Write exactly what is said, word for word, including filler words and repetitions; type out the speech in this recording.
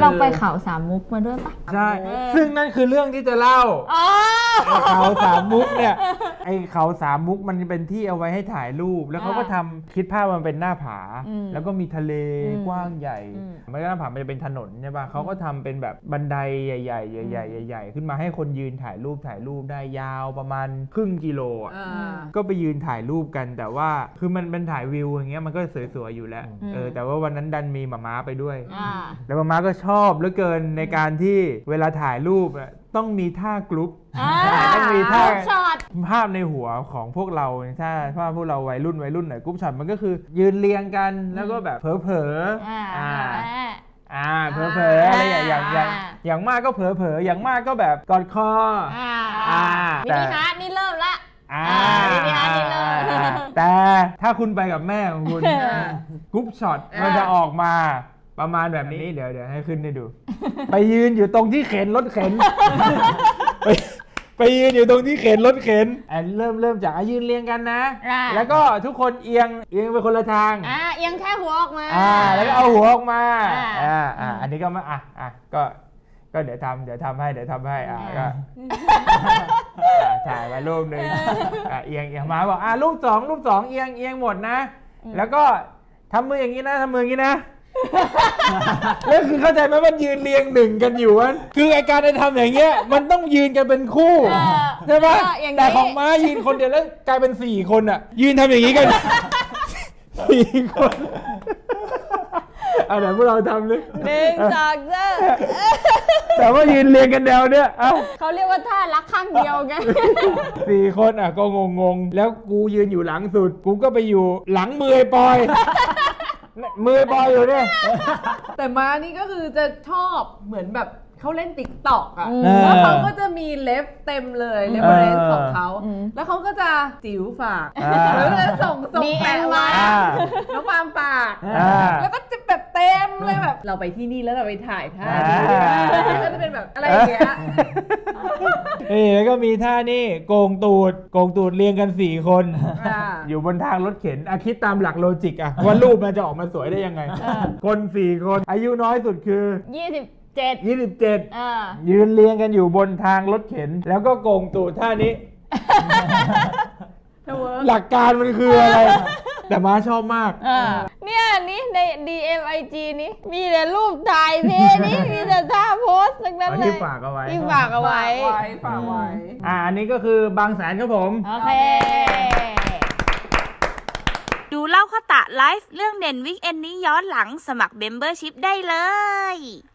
เราไปเขาสามมุกมาด้วยปะใช่ซึ่งนั่นคือเรื่องที่จะเล่าไอ้เขาสามมุกเนี่ยไอ้เขาสามมุกมันเป็นที่เอาไว้ให้ถ่ายรูปแล้วเขาก็ทำคิดภาพมันเป็นหน้าผาแล้วก็มีทะเลกว้างใหญ่ไม่ใช่หน้าผามันจะเป็นถนนใช่ป่ะเขาก็ทำเป็นแบบบันไดใหญ่ๆใหญ่ๆใหญ่ๆขึ้นมาให้คนยืนถ่ายรูปถ่ายรูปได้ยาวประมาณครึ่งกิโลอ่ะก็ไปยืนถ่ายรูปกันแต่ว่าคือมันเป็นถ่ายวิวอย่างเงี้ยมันก็สวยๆอยู่แล้วเออแต่ว่าวันนั้นดันมีหม่าม้าไปด้วยแล้วหม่าม้าก็ชอบเหลือเกินในการที่เวลาถ่ายรูปต้องมีท่ากรุ๊ปต้องมีท่าภาพในหัวของพวกเราถ้าภาพพวกเราวัยรุ่นวัยรุ่นหน่อยกรุ๊ปช็อตมันก็คือยืนเรียงกันแล้วก็แบบเผลอเผลออ่าอ่าเผลอเผลออะไรอย่างอย่างอย่างอย่างมากก็เผลอเผลออย่างมากก็แบบกอดคออ่ามินิฮาร์ทนี่เริ่มละอ่ามินิฮาร์ทนี่เริ่มแต่ถ้าคุณไปกับแม่ของคุณกรุ๊ปช็อตมันจะออกมาประมาณแบบนี้เดี๋ยวเดี๋ยวให้ขึ้นให้ดูไปยืนอยู่ตรงที่เข็นรถเข็นไปไปยืนอยู่ตรงที่เข็นรถเข็นอ่ะเริ่มเริ่มจากยืนเรียงกันนะแล้วก็ทุกคนเอียงเอียงไปคนละทางอ่าเอียงแค่หัวออกมาอ่าแล้วก็เอาหัวออกมาอ่าอ่าอันนี้ก็มาอ่ะอ่ะก็ก็เดี๋ยวทำเดี๋ยวทำให้เดี๋ยวทำให้อ่ะก็ถ่ายมารูปหนึ่งอ่ะเอียงเอียงมาบอกอ่ะรูปสองรูปสองเอียงเอียงหมดนะแล้วก็ทำมืออย่างนี้นะทำมืออย่างนี้นะแล้วคือเข้าใจไหมมันยืนเรียงหนึ่งกันอยู่วันคือไอการจะทำอย่างเงี้ยมันต้องยืนกันเป็นคู่ใช่ไหมแต่ของม้ายืนคนเดียวแล้วกลายเป็นสี่คนอ่ะยืนทำอย่างนี้กันสี่คนเอาเดี๋ยวพวกเราทำเลยหนึ่งสองสามแต่ว่ายืนเรียงกันแนวเนี้ยเอ้าเขาเรียกว่าท่ารักข้างเดียวไงสี่คนอ่ะก็งงๆแล้วกูยืนอยู่หลังสุดกูก็ไปอยู่หลังมือปอยมือบอยอยู่เนี่ยแต่ม้านี่ก็คือจะชอบเหมือนแบบเขาเล่นติ๊กต็อกอ่ะแล้วเขาก็จะมีเล็บเต็มเลยเล็บเรนของเขาแล้วเขาก็จะจิ๋วฝากหรือจะส่งส่งแปะไว้น้องปามฝากแล้วก็จะแบบเต็มเลยแบบเราไปที่นี่แล้วเราไปถ่ายท่าก็จะเป็นแบบอะไรอย่างเงี้ยเอ้แล้วก็มีท่านี่โกงตูดโกงตูดเรียงกันสี่คนอยู่บนทางรถเข็นอ่ะคิดตามหลักโลจิกอ่ะว่ารูปมันจะออกมาสวยได้ยังไงคนสี่คนอายุน้อยสุดคือยี่สิบเจ็ดยี่สิบเจ็ดยืนเรียงกันอยู่บนทางรถเข็นแล้วก็โกงตูดท่านี้หลักการมันคืออะไรแต่ม้าชอบมากเนี่ยนี่ใน ดี เอ็ม ไอ จี นี้มีแต่รูปถ่ายเพนี่มีแต่ท่าโพสทั้งนั้นเลยที่ฝากเอาไว้ที่ฝากเอาไว้ฝากไว้อ่าอันนี้ก็คือบางแสนครับผมโอเคดูเล่าข้อตะไลฟ์เรื่องเด่นวิกเอนนี้ย้อนหลังสมัครเมมเบอร์ชิพได้เลย